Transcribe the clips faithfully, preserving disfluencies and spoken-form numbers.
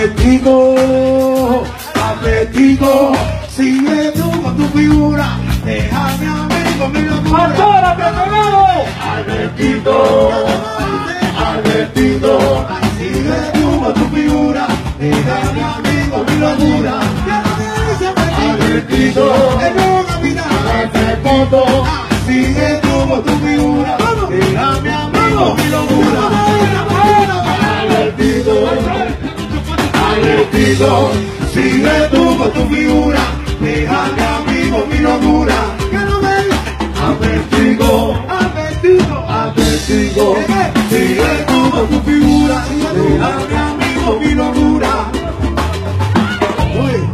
Advertido, advertido, sigue tú con tu figura, déjame a mí con mi locura. ¡Pastora, preparado! Advertido, advertido, sigue tú con tu figura, déjame a mí con mi locura. Advertido, advertido, sigue tú con tu figura, déjame a mí con mi locura. Advertido, advertido, sigue tú con tu figura, déjame a mí con mi locura. Advertido, advertido, advertido, sigue tú con tu figura, déjame a mí con mi locura. Oye,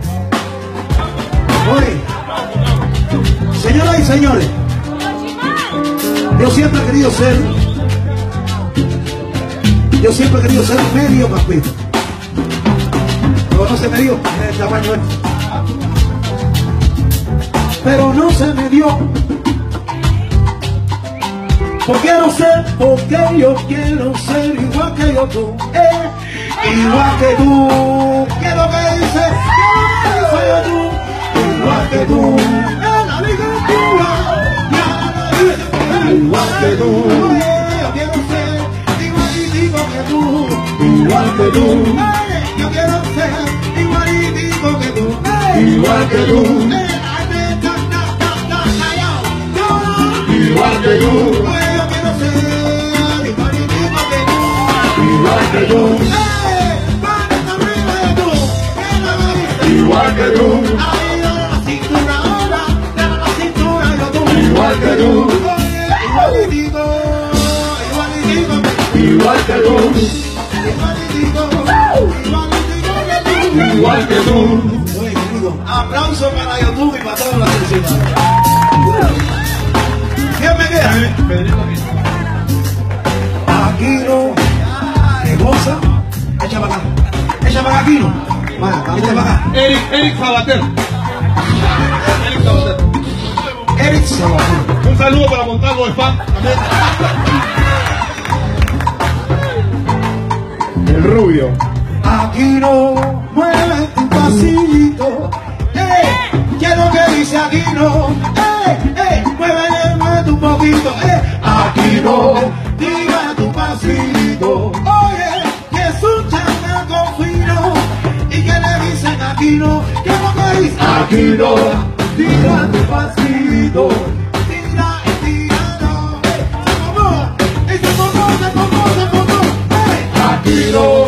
oye, señoras y señores, yo siempre he querido ser, yo siempre he querido ser medio papito. Pero no se me dio en el tamaño este. Pero no se me dio. Porque no sé, porque yo quiero ser igual que yo tú, eh, igual que tú. ¿Qué es lo que dice? ¿Qué es lo que soy yo tú? Igual que tú. En la literatura, ya la dice, igual que tú. Yo quiero ser igualitico que tú, igual que tú. Yo quiero ser igualitico que tú, igual que tú. Igual que tú. Yo quiero ser igualitico que tú, igual que tú. Igual que tú. Ahí de la cintura ahora, de la cintura yo tú. Igual que tú. Igualitico, igualitico. Igual que tú. Igualitico, igualitico que tú. Igual que tú. Oye, querido, aplauso para YouTube y para todos los aficionados. ¿Quién me queda? Aquino, ¿qué cosa? Echa para acá. Echa para acá, Aquino. Vaya, echa para acá. Eric, Eric Sabater. Eric Sabater. Eric Sabater. Un saludo para Montalvo de Fan. El rubio. Aquino, mueve tu pasito. Eh, ¿qué es lo que dice Aquino? Eh, eh, muévele, mueve un poquito. Eh, Aquino, diga tu pasito. Oye, que es un chamaco fino. ¿Y qué le dicen a Aquino? ¿Qué es lo que dice Aquino? Diga tu pasito. Tira y tira, no. Eh, se formó, se formó, se formó, se formó. Eh, Aquino.